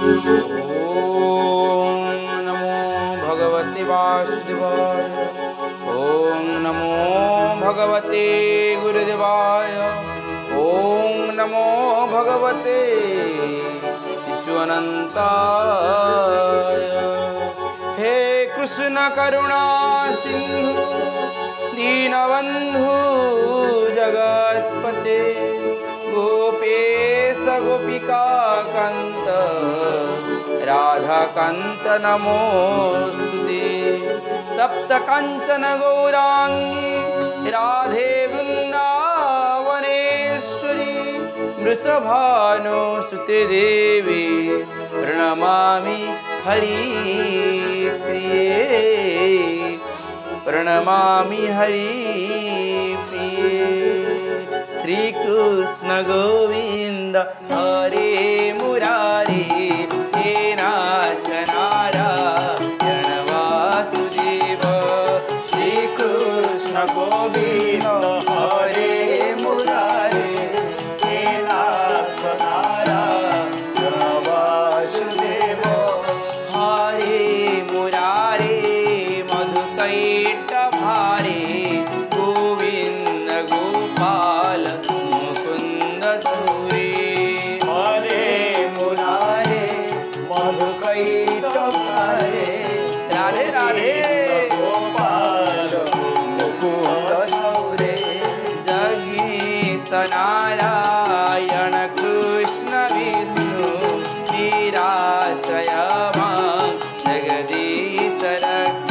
नमो भगवते वासुदेवाय। ओम नमो भगवते गुरुदेवाय। ओम नमो भगवते शिशुअनंताय। हे कृष्ण करुणा सिंधु दीनबंधु जगत्पते गोपेश गोपिका कांत राधाकांत नमोस्तुते। तप्त कंचन गौरांगी राधे वृंदावनेश्वरी वृषभानुसुते देवी प्रणमामि हरिप्रिये। प्रणमामि हरिप्रिये। श्री कृष्ण गोविंद हरे मुरारी हे नाथ नारायण वासुदेव। श्री कृष्ण गोविंद हरे मुरारी हे नाथ नारायण वासुदेव। हरे मुरारी मधुकैट भारे गोविंद गोपाल मुकुंद सूरे। हरे मुरारे मधुकैट भारे राधे राधे गोपाल मुकुंद सूरे। जगीश नारायण कृष्ण विष्णु निराश्रय जगदीश रक्ष।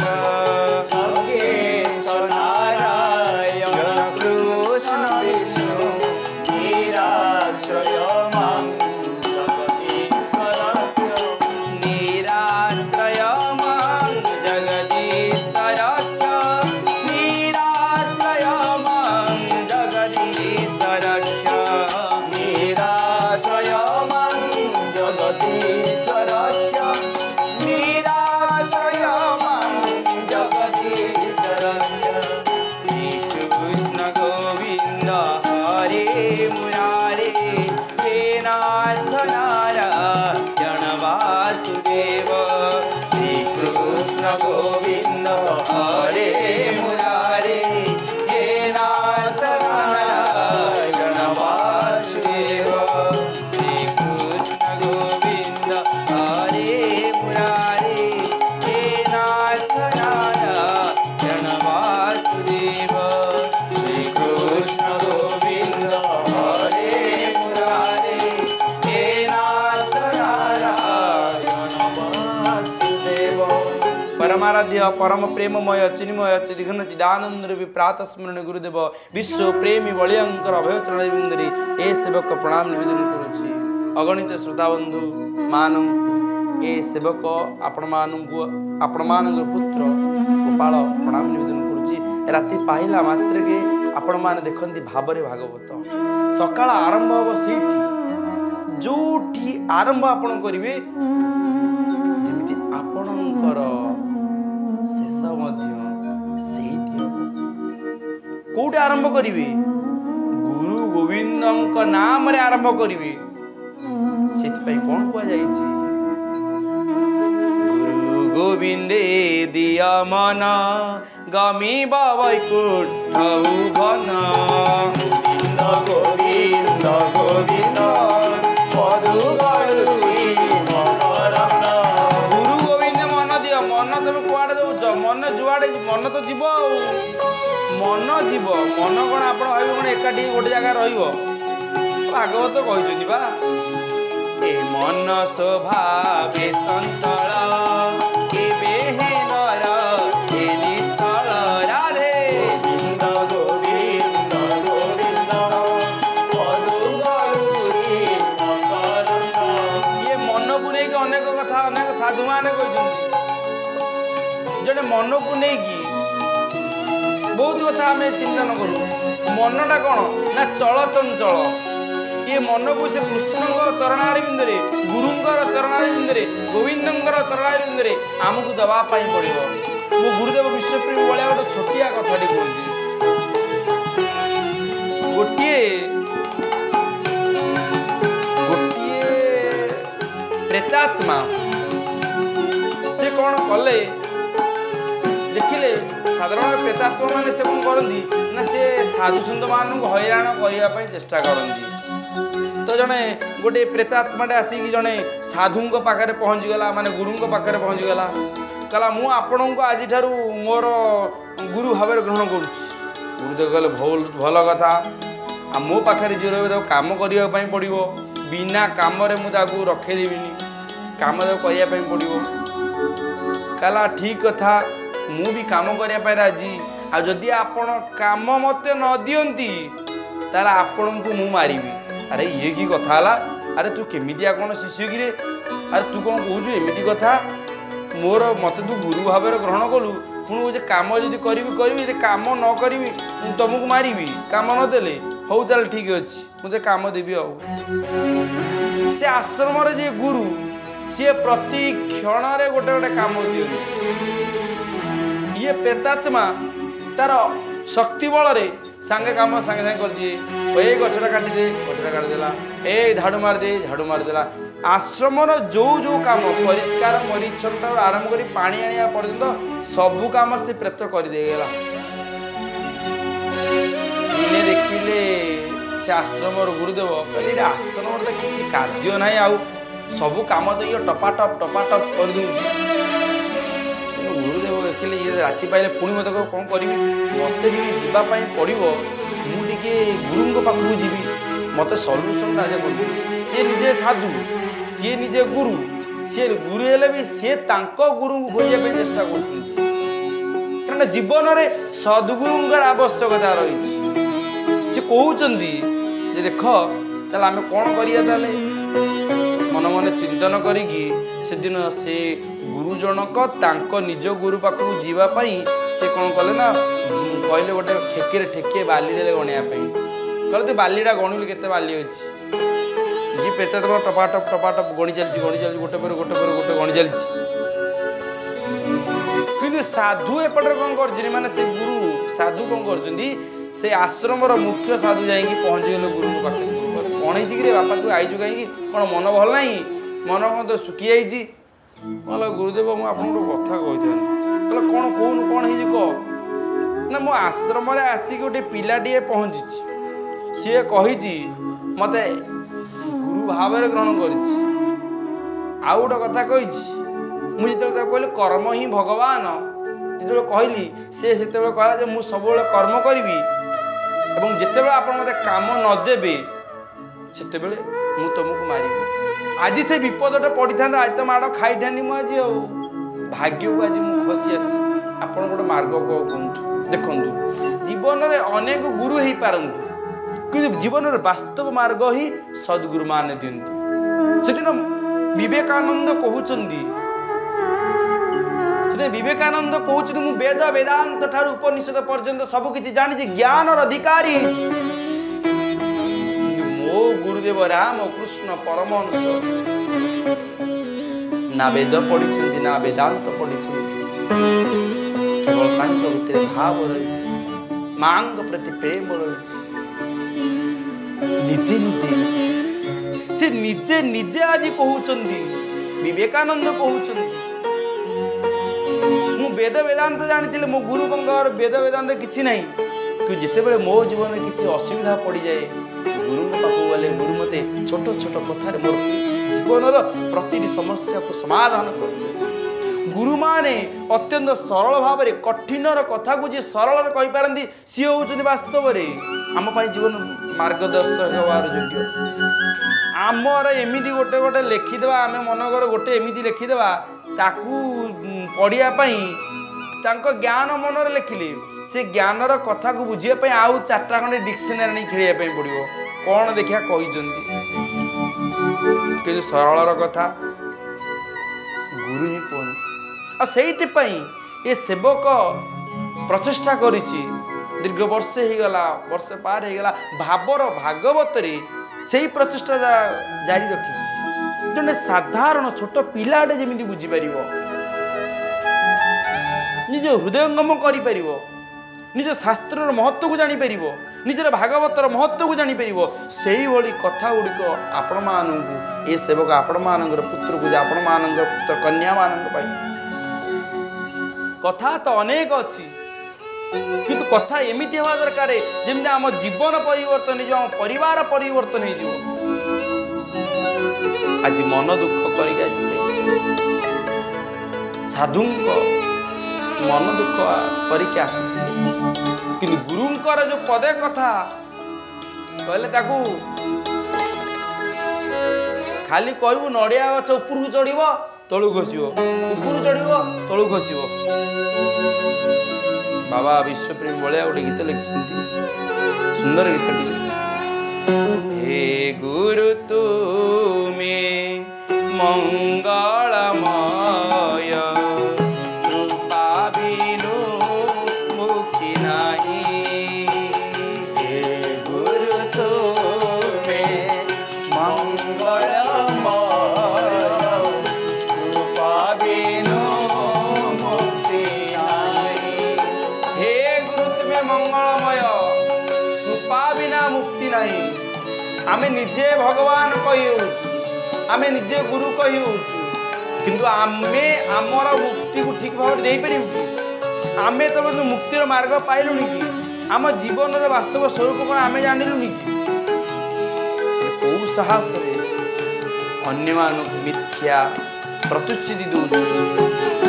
जगीश नारायण कृष्ण विष्णु निराश्रय जगदीश रक्ष। निराश्रय जगदीश रक्ष। निराश्रय जगदीश रक्ष। निराश्रय जगदीश रक्ष। निराश्रय जगदीश रक्ष। श्री कृष्ण गोविंद हरे मुरारे हे नाथ नारायण वासुदेव। श्री कृष्ण गोविंद हरे मुरारे हे नाथ नारायण वासुदेव। श्री कृष्ण गोविंद हरे मुरारे हे नाथ नारायण वासुदेव। श्री कृष्ण गोविंद हरे मुरारे हे नाथ नारायण वासुदेव। परमाराध्य परम प्रेममय चिन्मय चिदिघन चिदानंद रूपी प्रात स्मरण गुरुदेव विश्व प्रेमी बलियांकर अभय चरण बिंदुरी ए सेवक प्रणाम निवेदन करुछि। अगणित श्रोताबंधु मान ए सेवक आपण पुत्र गोपाल प्रणाम निवेदन करुछि। राति पाहिला मात्र के आपण मान देखंती भाबरे भागवत सकाळ आरंभ हो सेठी जोठी आरंभ आपण करिवे जेमिति आपणकर शेष मध्य सेठी कोउटे आरंभ करिवे गुरु गोविंदଙ୍କ नाम रे आरंभ करिवे। सेति पई कोन कुआ जाईछि गुरु गोविंदे दिया मना गमी वैकुंठ भुवन। गोविंद गोविंद मधु गुरु गोविंद मन दियो। मन तुम कुआड़े दौच मन जुआड़े मन तो जीव मन जीव मन कौन आप एकाठी गोटे जगह भागवत कहते बा ए मन स्वभावे चंचल केबे हेनर हे निश्चल। राधे गोविंद गोविंद ये मन को नहीं अनेक कथा अनेक साधु मान कहते जड़े मन को नहीं बहुत कथा आम चिंतन करूँ। मनटा कौन ना चल चंचल ये मन को से कृष्ण चरणारविंद गुरुंर चरणारविंद गोविंदर चरणारविंद आमको दवापाई पड़ो। मो गुरुदेव विश्वप्रेमी भाया गोटे छोटिया कथाटी कहूँ गोटे प्रेतात्मा से कौन कले देखिले साधारण प्रेतात्मा माने से कौन करती ना से साधु सन्त मान हैरान करने चेष्टा करती। तो जड़े गोटे प्रेतात्माटे आसिक जड़े साधु पाखे पहुँचीगला माने गुरु पाखे पहुँचीगला कहला मु आपण को आज मोर गुरु भाव ग्रहण कर गुरुदेव कहले भल कथा आ मो पाखे जी रही कम करने पड़ो बिना कम मुझे रखेदेविनी कम करने पड़ो कहला ठीक कथा मु भी कम करने राजी आ जदि आपण काम मत न दियंती ताला आपण को मु मारी। अरे ये की कथा है अरे तू केमिया कौन शिष्य कि अरे तू कौन कहूँ एमती कथा मोर मत तू गुरु भाव ग्रहण कलु पुणी जे कम जब करी कम न करी तुमको मारी कम नदेले हौ ताल ठीक अच्छे मुझे कम देवी आ से आश्रम जे गुरु सी प्रति क्षण गोटे गोटे कम दिखती ये प्रेतात्मा तार शक्ति बल सांगे काम सांगे सांगे कर दिए ए गछटा काटिदे गछटा काटिदेला ए झाड़ू मारदे झाड़ू मारदेला। आश्रमर जो जो काम परिष्कार परिच्छन्नता आरंभ कर पानी आनिया पर्यंत सबू काम से प्रेत करदेला। दिने देखिले से आश्रमर गुरुदेव कहले आश्रम तो किसी कार्य ना आउ सबू काम तो ये टपाटप कर दूँ। गुरुदेव देखिले ये राति पाइले पुणी मत कौन करी मत भी जावाई पड़ो मुझे गुरु पाखक जी मत सल्यूसन राजा कर सी निजे साधु सी निजे गुरु सी गुरु हेले भी सी गुरु को खोजा चेष्टा कर जीवन में सद्गुरुंर आवश्यकता रही सी कहते देख ताले आम कौन करिया मन मन चिंतन करी से दिन से गुरु जनक निज गुरु पाखक जीवाई से कौन कले ना कहले गोटे ठेके ठेके बाली दे गणियापी कहले तो बालीटा गणुल के बाली अच्छी जी प्रेतात्मा टपाटप गणी चलती गोटे पर गोटे गणी चलती कि साधु एपटे कौन कर माने से गुरु साधु कौन कर आश्रम मुख्य साधु जा पहुँचीगले गुरु पाखे कौन है बापा तू आईजु कहीं कौन मन भल ना मन कौन तो सुखी जाइए बोला गुरुदेव मुझे आपको कथा कहते कौन कौन कौन है कह ना मो आश्रम आसिक गोटे पिलाटे पहुँची सी कही मत गुरु भाव ग्रहण कर गोटे कथा कही मुझे कहली कर्म ही भगवान जो कहली सी से कहला मुझे सब कर्म करी एवं जिते आप मत काम नदेवे से तुमको मारी आज से विपदटे पड़ी था आज तो माड़ खाई था मुझे भाग्य को आज मुझे खसी आसी आप गोटे मार्ग कहतु देखु जीवन में अनेक गुरु हो पारती कि जीवन में वास्तव मार्ग ही सद्गुरु मान दिखती से विवेकानंद कहते विवेकानंद कहते मु वेद वेदांत ठार उपनिषद पर्यंत सबकि जानी ज्ञान अधिकारी मो गुरुदेव राम कृष्ण परमहंस ना वेद पढ़ी ना वेदांत पढ़ी केवल भितर भाव रही माँ प्रति प्रेम रही निजे निजे से निजे निजे आज कहते विवेकानंद कहते मु वेद वेदांत जानी मो गुरु कंगार वेद वेदांत किसी ना कि जिते मो जीवन में किसी असुविधा पड़ जाए गुरु पाखक गले गुरु मते छोट छोट कथार मोर जीवन प्रति समस्या को समाधान कर गुरु माने अत्यंत सरल भाव में कठिनर कथा को जी सरल कहीपारती सी हूँ वास्तव में आम जीवन मार्गदर्शक हमार योग्य आमर एमती गोटे गोटे लिखिदेवा आम मनकर गोटे एमती लिखिदेवा ताकू पढ़ाई ज्ञान मन लिखिले से ज्ञानर कथा को बुझापी आउ 4टा खंडे डिक्शनरी नहीं खेलिया पड़ो कौन देखिया कि सरल कथा गुरु ही कहते ये सेवक प्रचेषा कर दीर्घ वर्षे होगला वर्षे पार होगला भावर भागवत से प्रचेषा जारी रखी जड़े साधारण छोट पिलाटे जमी बुझीपर निज हृदयंगम कर निज शास्त्र महत्व को जापर निजर भागवतर महत्व को जानी परिबो सेही भली कथा गुड़िक आपण मानू ए सेवक आपण मानकर पुत्र को आपण मानकर पुत्र कन्या मानक पाई कथा तो अनेक अच्छी किंतु कथा एमिति हवा दरकार जेमि आम जीवन परिवर्तन हो आम परिवार परिवर्तन हो आज मन दुख कर साधु मन दुख करके आस कि गुरुंकर जो पदे कथा कहले ताकू खाली कहू नड़िया गछ उपरକୁ चढ़ तलू खसब उपरକୁ चढ़ तलू खसब बाबा विश्वप्रेमी बलिया गोटे गीत लिखिं सुंदर गीत हे गुरु तुमे मंगलमय आमे निजे भगवान कही आमे निजे गुरु कही किंतु आमे आमर मुक्ति को ठीक भाव दे पारू आमे तो मुक्तिर मार्ग पाइलुनी कि आम जीवन वास्तव स्वरूप कौन आमे जानिलुनी कि कौ साहस अन्य मिथ्या प्रतिश्रुति दौच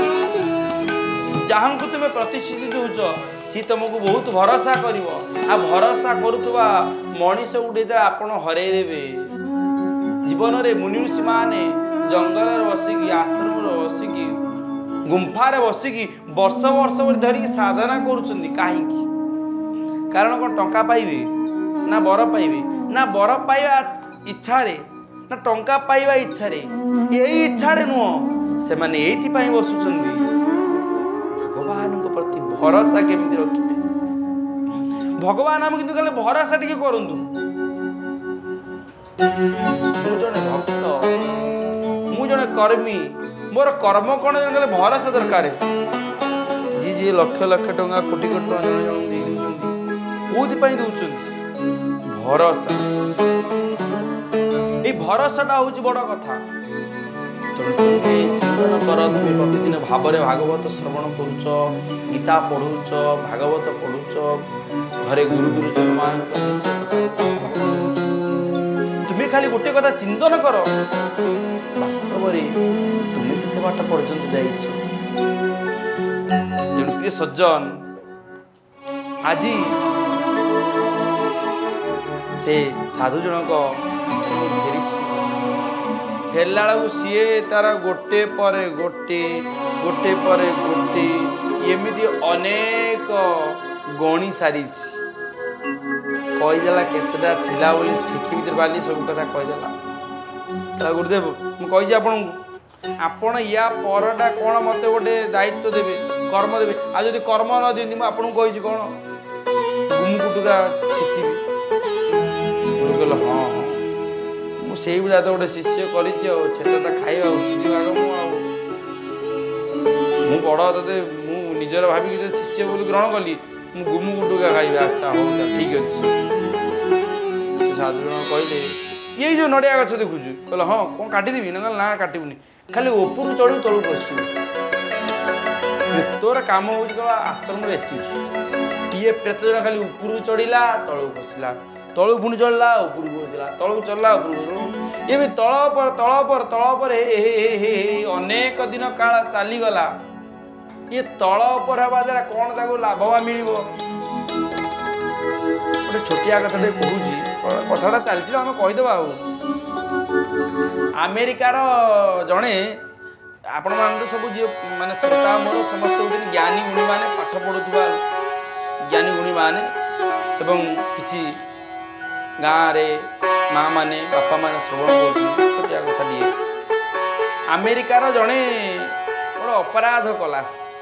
जहाँ को तुम्हें प्रतिश्रुति दौच सी तुमको बहुत भरोसा कर भरोसा करुवा मनीष गोटे आपण हरदेवे जीवन में मुनि ऋषि माने जंगल बसिकी आश्रम बसिकी गुंफार बसिकी वर्ष वर्ष धरिकी साधना करुँच कहीं कारण कौन टंका पाइबे ना बर पाइबे ना बर पाइबा इच्छा ना टंका पाइबा इच्छा यही इच्छा नुह से माने एइथि बसुଛନ୍ତି भगवान प्रति भरोसा केमिति रखिबे भगवान आम किंतु खाली भरोसा टिके करंतु मु जने भक्त मु जने कर्मी मोर कर्म कोन जने भरोसा दरकार जी जी लक्ष लक्ष टंका कोटी कोटी टंका जने जने दे दिउछंती कोथि पई दिउछंती भरोसा ए भरोसाटा हूँ बड़ कथा चिंतन कर तुम प्रतिदिन भाव भागवत श्रवण करुच गीता पढ़ुच भागवत पढ़ुच घरे गुरु गुरुजन मान तुम्हें खाली गोटे कथा चिंतन कर वास्तव तुम्हें केते बाट पर्यंत जाइछ प्रिय सज्जन आज से साधु जनक फेरला सी तार गोटे पर गोटे गोटे पर गोटे एमती अनेक गणी सारी कहीदेला केतटा थिला बोली ठिकी भीतर बाली सब कथा कहीदेला गुरुदेव मुझे आपण या परटा कौन मत गोटे दायित्व देवे कर्म देवे आज जब कर्म न दिखती मुझे कही कौन गुमुकुटुका छिचिबी कहल हाँ हाँ मुझे भाया तो गोटे शिष्य करता खाଇବା मु बड़ ते निजर भाविक शिष्य बोली ग्रहण कली गुमुकुटुका खाइबा अच्छा हो ठीक अच्छे साधु जन कहले ये जो नड़िया गछ देखुचु कहल हाँ कौन काटिदेवी ना ना काटबुनि खाली उपरू चढ़ू तलू बस तोर काम हो आश्रम ये प्रेत जन खाली उपरू चढ़ला तलू बसला तलू पुणी चढ़ला उपरू बसला तलू चढ़ला उपरू ये भी तल पर अनेक दिन काल चलीगला ये तल पर हवा द्वारा कौन ताको लाभवा मिल गोटे छोटिया कथा कहूँ कथाटा चलती आम कहीदेव आमेरिकार जड़े आपण मान सब जी माने श्रोता मोर समस्त होती ज्ञानी गुणी मैंने पाठ पढ़ुवा ज्ञानी गुणी मैंने किसी गाँव रे माँ माने बापा माने श्रवण कर कथा आमेरिकार जड़े बड़ अपराध कला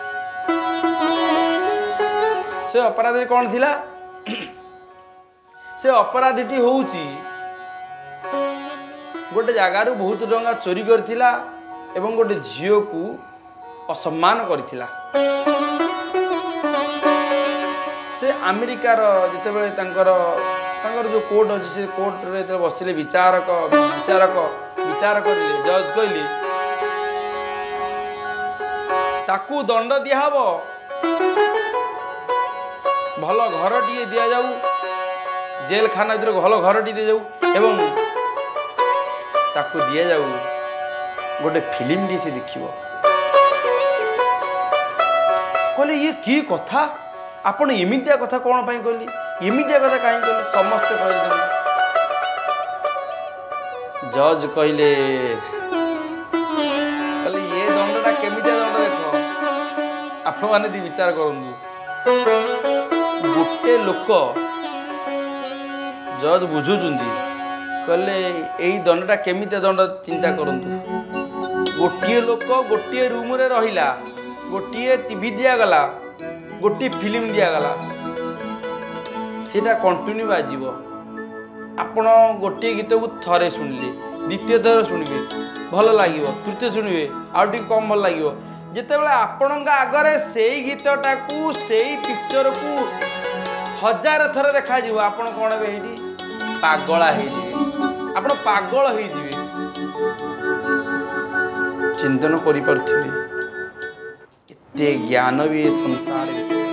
से अपराधी कौन थिला से अपराधीटी हूँ गोटे जगार बहुत टंका चोरी करथिला एवं गोटे झील को असम्मान करथिला से अमेरिकार जितेबाला तांकर जो कोर्ट अच्छी से कोर्ट रे बसिले विचारक विचारक विचार करिले जज कहले ताकू दंड दिहब भल घर टी दि जाऊ जेल खाना भर भल घर टी दि जाऊ एवं ताकू दि जाऊ गोटे फिल्म टी से देखिबो कहले ये की कथा आपण एमितिया कथा कौन पाई कहली एमितिया कथा कहीं कहली समस्ते कहले जज कहले ये दंडटा केमितिया दंड देख आपण माने दी विचार करंदु गोटे लोक जज बुझुचुंदी कहले एई दंडटा केमितिया दंड चिंता करंतु गोटे लोक गोटे रूम रे रहिला गोटे टीवी दिया गला गोटे फिल्म दिया गला सेटा कंटिन्यू बाजिबो आपण गोटे गीत को थरे सुनले द्वितीय थर सुनिबे भल लागिबो तृतीय सुनिबे आउ टी कम भल लागिबो जेतेबेले आपणक आगरे सेई गीतटा को सेई पिक्चर को 1000 थर देखा जिवो आपण कोन बे हेडी पागला हे जिवे आपण पागल हे जिवे चिंतन करि परथिबे केते ज्ञान भी संसार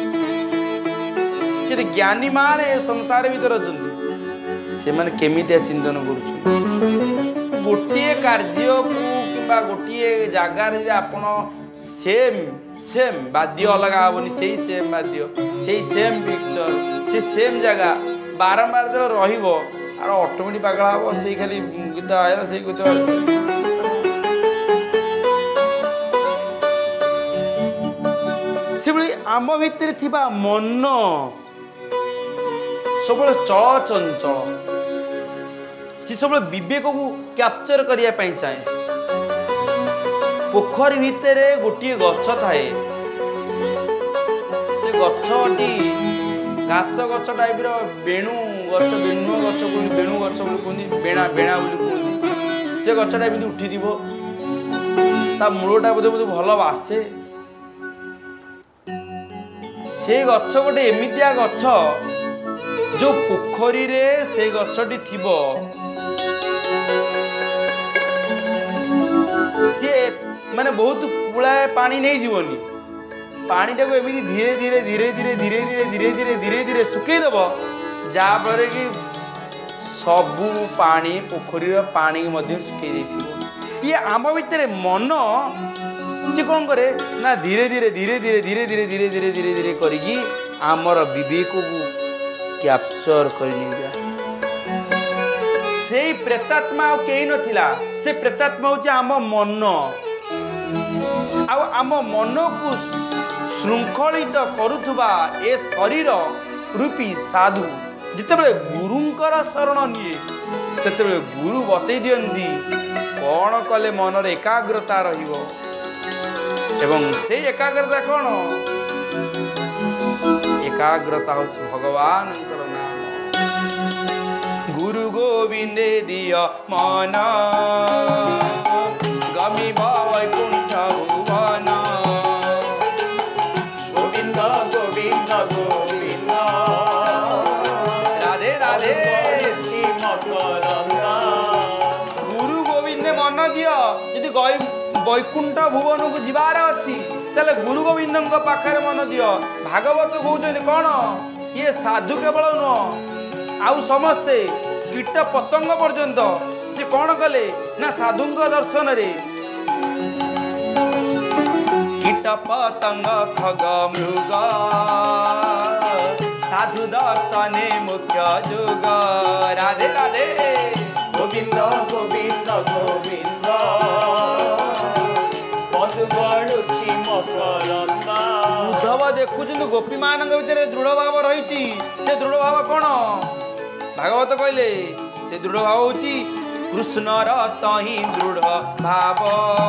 केते ज्ञानी माने संसार भीतर अछंती से माने केमितिया चिंतन करूछु गोटे कार्य को किबा गोटे जगह रे आपण सेम बाद्य अलग आबनी सेम बाद्य सेम पिक्चर सेम जगह बारंबार जो रहिबो आर ऑटोमेटिक पागला हो से खाली गीत आया से गीत से आम भितर थिबा मन सब चल चंचल सी सब विवेक को कैप्चर करिया पई चाहे पोखरी भितर गोटे गछ थाए से गछटी घास गछ टाइप बेणु गछ बेणु गछ बेणु गछ कहते बेणा बेणा कहते से गछटा एमती उठी ता मूलटा बोधे बोधे भल बासे से गछ गोटे एमितिया गछ जो पोखरी रे से गछटी थिबो से माने बहुत पुलाए पानी नहीं जीवनी पानी टाको एमती धीरे धीरे धीरे धीरे धीरे धीरे धीरे धीरे धीरे धीरे सुखई देव जहाँफल कि सबू पानी पोखरी पानी सुखई दे ये आम भितर मन सी कौन करे ना धीरे धीरे धीरे धीरे धीरे धीरे धीरे धीरे धीरे धीरे करी आमर विवेक को कैप्चर कर से प्रेतात्मा कहीं नथिला से प्रेतात्मा हूँ आम मन आम मन को श्रृंखलित करुवा ए शरीर रूपी साधु जिते गुरुंकर शरण निये से गुरु बतई दियंती कौन कले मनर एकाग्रता रहिबो एवं से एकाग्रता कौन एकाग्रता हूँ भगवान नाम गुरु गोविंदे दिया मन गमी वैकुंठ भुवन गोविंद गोविंद गोविंद राधे राधे गुरु गोविंद मन दिया यदि वैकुंठ भुवन को जीवार अच्छी तेल गुरु गोविंद पाखे मन दियो भागवत कहते कौन ये साधु केवल नुह आउ समस्ते कीट पतंग पर्यंत से कौन कले ना साधु दर्शन रे कीट पतंग खग मृग साधु दर्शने मुख्य जुग राधे राधे गोविंद गोविंद गोविंद उद्धव देखुं गोपी मान भर दृढ़ भाव रही से दृढ़ भाव कौन भागवत कहले से दृढ़ भाव हूँ कृष्णर तही दृढ़ भाव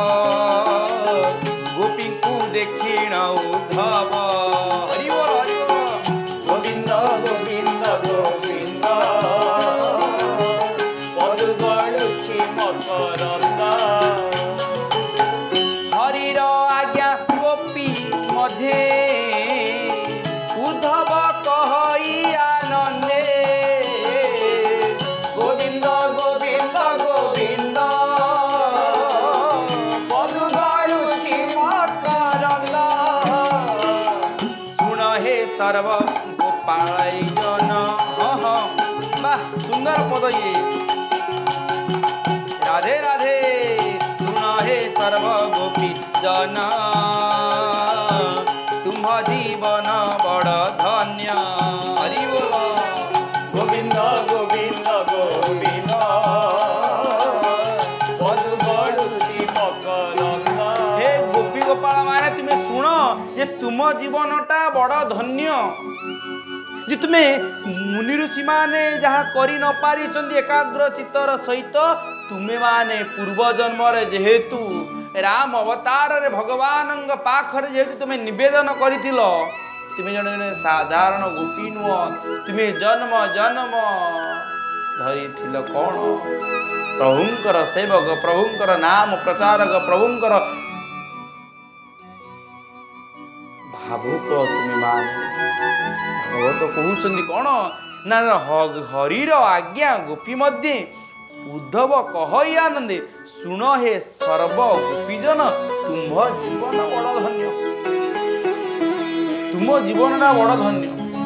गोपी को देखिण उद्धव हरि बोल हरि बोल गोविंद गोविंद गोविंद हरिर आज्ञा गोपी मध्य उद्धव कह सर्व गोपालजन। हाँ हाँ वाह सुंदर पद ये। राधे राधे सुन हे सर्व गोपी जन तुम जीवन बड़ धन्य। हरि बोल गोविंद गोविंद गोविंद मधु गड़ुची मकरंद। हे गोपी गोपाल माने तुम्हें शुण जे तुम जीवनटा बड़ धन्य जे तुम्हें मुनि ऋषि माने जहाँ करी न पारी एकाग्र चित्तर सहित तुम्हें माने पूर्व जन्म जेहेतु राम अवतार रे भगवान पाखरे जेहेतु तुम्हें निवेदन करिथिल तुम्हें जन जन साधारण गोपी नुह तुम्हें जन्म जन्म धरिथिल कौन प्रभुंकर सेवक प्रभुंकर नाम प्रचारक प्रभुंकर भावुक तुम्हें माने भगवत कहते कौन ना हरिर आज्ञा गोपी मध्य उद्धव कहई आनंदे सुन हे सर्व गोपीजन तुम जीवन बड़ धन्य। तुम जीवन बड़ धन्य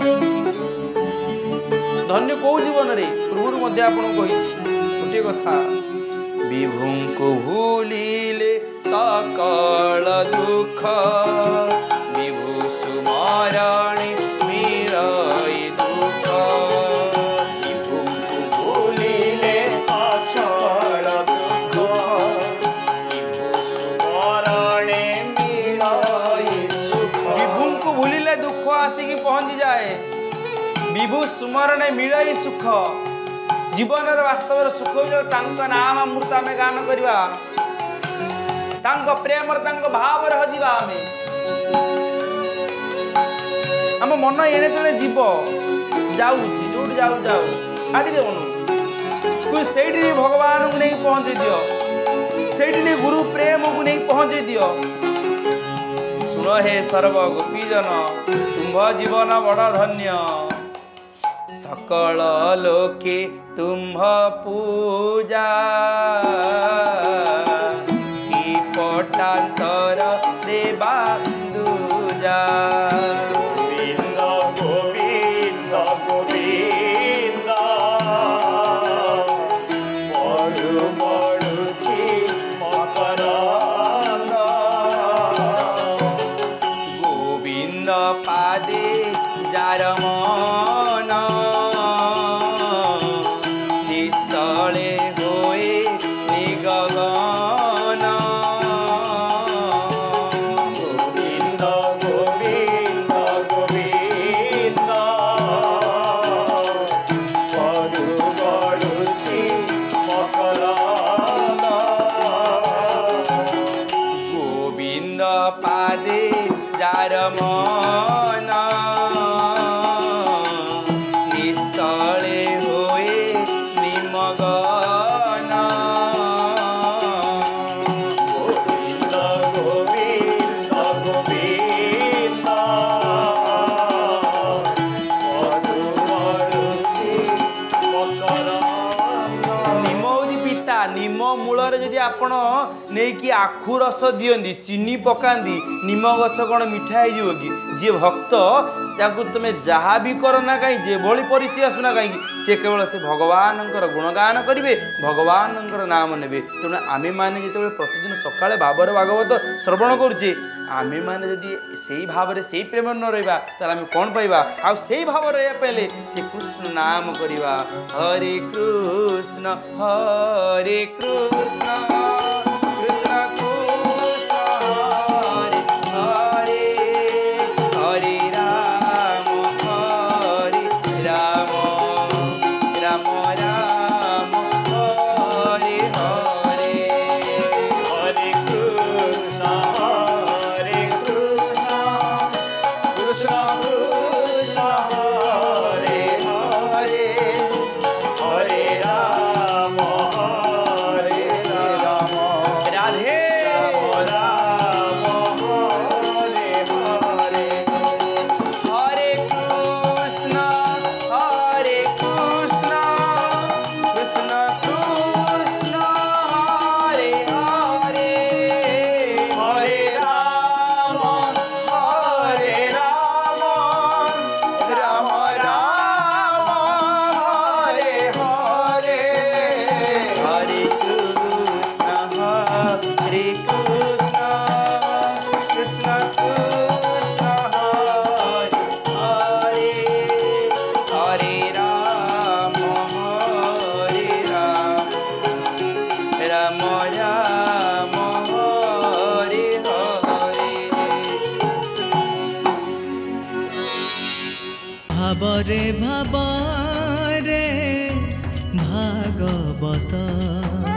धन्य कौ जीवन रे पूर्व मध्य आपन गोटे कथा विभु को भूलिले सकल दुख विभु सुमरणी मिरई दुख। विभु को भूलिले सकल दुख विभु सुमरणी मिरई सुख। विभु को भूलिले दुख आसिकी पहुंची जाए विभु सुमरणे मिलई सुख। जीवन वास्तव सुख हो नाम अमृत आम गान करवा प्रेम भाव हजिबा आम मन एणे तेणे जीव जाऊँगी जो जाऊ जाऊ छाड़देवन से भगवान को नहीं पहुँचे दियो से गुरु प्रेम को नहीं पहुँचे दियो। सुन हे सर्व गोपीजन तुम जीवन बड़ धन्य सकल लोके तुम पूजा की पटांतर देवा दूजा। गोविंद गोविंद गोविंद बड़ु बड़ुची मकरंद। गोविंद पादे जार मन निश्चले होए निगगन। गोविंद गोविंद गोविंद बड़ु बड़ुची मकरंद। गोविंद पादे जार मन निश्चले होए निमगन। गोविंद गोविंद गोविंद मधु गड़ुची मकरंद। निम हूँ पिता निम मूल जदि आपण नहीं आखु रस दियंती चीनी पकाती निम गछ कौन मिठा हो कि जी भक्त ताकू तुम जहाँ भी कर ना कहीं जे भली परिस्थिति आसुना कहीं सी केवल से भगवान गुणगान करेंगे भगवान नाम ने तेणु आमे मैंने जो प्रतिदिन सकाଳେ भावर भागवत श्रवण करुचे आमे मैंने जदि से भाव से प्रेम न रहा तो आम कौन पाइबा आई भाव रहा पहले से कृष्ण नाम करवा हरे कृष्ण कृष्ण कृष्ण हरे हरे हरे राम राम राम हरे हरे। हरे Krishna Krishna Krishna Hare Hare Hare Ram Hare Krishna, Krishna Krishna, Hare Hare, Hare Rama, Hare Rama, Rama Rama, Hare Hare. Bhavre Bhavre Bhagavat